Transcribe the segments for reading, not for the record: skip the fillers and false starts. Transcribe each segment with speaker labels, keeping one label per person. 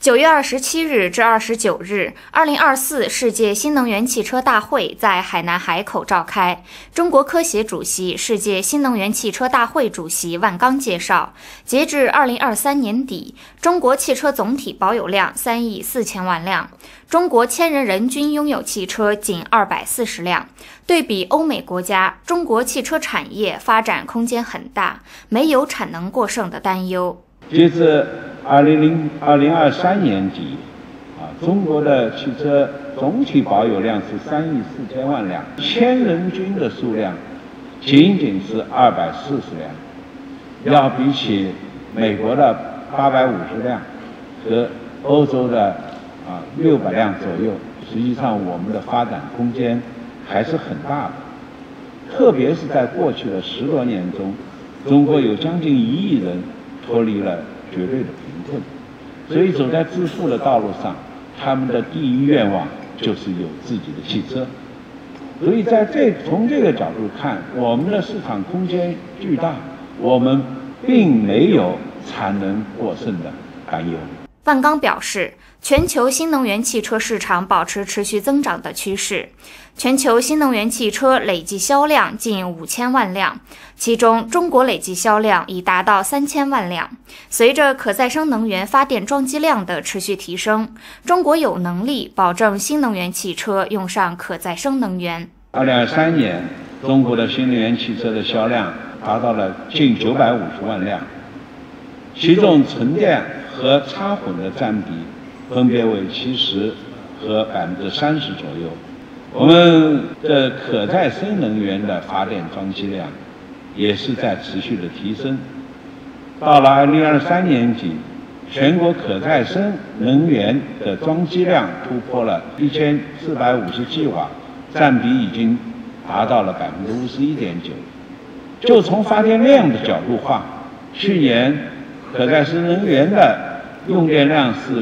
Speaker 1: 9月27日至29日，2024世界新能源汽车大会在海南海口召开。中国科协主席、世界新能源汽车大会主席万钢介绍，截至2023年底，中国汽车总体保有量3亿4千万辆，中国1000人人均拥有汽车仅240辆。对比欧美国家，中国汽车产业发展空间很大，没有产能过剩的担忧。
Speaker 2: 截至2023年底，中国的汽车总体保有量是3亿4千万辆，1000人均的数量仅仅是240辆，要比起美国的850辆和欧洲的600辆左右，实际上我们的发展空间还是很大的。特别是在过去的10多年中，中国有将近1亿人脱离了绝对的贫困，所以走在致富的道路上，他们的第一愿望就是有自己的汽车。所以从这个角度看，我们的市场空间巨大，我们并没有产能过剩的担忧。
Speaker 1: 万钢表示，全球新能源汽车市场保持持续增长的趋势，全球新能源汽车累计销量近5000万辆，其中中国累计销量已达到3000万辆。随着可再生能源发电装机量的持续提升，中国有能力保证新能源汽车用上可再生能源。
Speaker 2: 2023年，中国的新能源汽车的销量达到了近950万辆，其中纯电和插混的占比分别为70%和30%左右。我们的可再生能源的发电装机量也是在持续的提升。到了2023年底，全国可再生能源的装机量突破了1450瓦，占比已经达到了51.9%。就从发电量的角度话，去年可再生能源的用电量是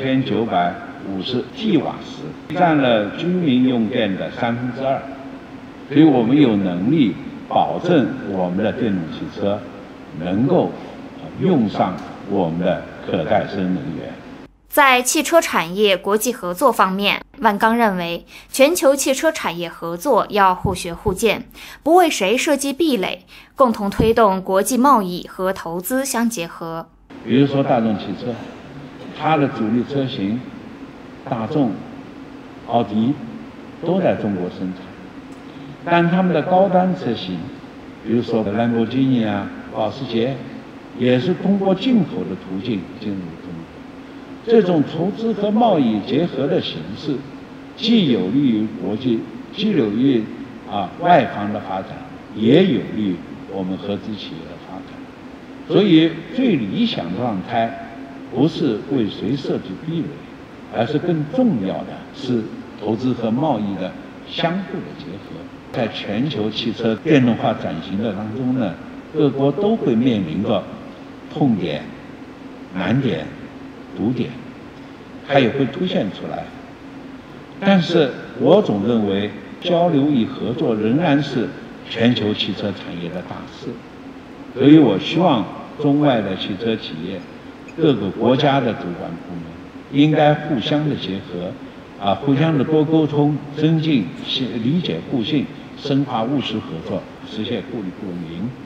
Speaker 2: 2950 T 瓦时，占了居民用电的2/3，所以我们有能力保证我们的电动汽车能够用上我们的可再生能源。
Speaker 1: 在汽车产业国际合作方面，万钢认为，全球汽车产业合作要互学互鉴，不为谁设计壁垒，共同推动国际贸易和投资相结合。
Speaker 2: 比如说大众汽车，它的主力车型大众、奥迪都在中国生产，但他们的高端车型，比如说兰博基尼保时捷，也是通过进口的途径进入中国。这种投资和贸易结合的形式，既有利于国际，既有利于外方的发展，也有利于我们合资企业的发展。所以最理想状态不是为谁设计壁垒，而是更重要的是投资和贸易的相互的结合。在全球汽车电动化转型的当中呢，各国都会面临着痛点、难点、堵点，它也会凸显出来。但是我总认为，交流与合作仍然是全球汽车产业的大事。所以我希望中外的汽车企业，各个国家的主管部门应该互相的结合，互相的多沟通，增进理解互信，深化务实合作，实现互利共赢。